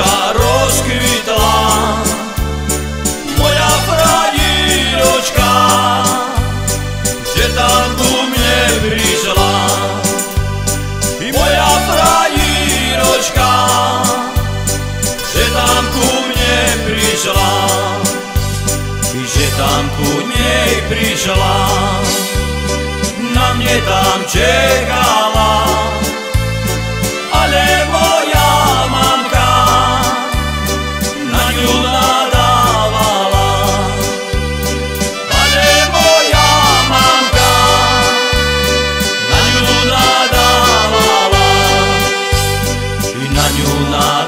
ružička rozkvitla, moja frajíročka, že tam ku mne prišla. I moja frajíročka, že tam ku mne prišla, i že tam ku nej prišla, na mne tam čekala, ale moja mamka na ňu nadávala, ale moja mamka na ňu nadávala, i na ňu nadávala.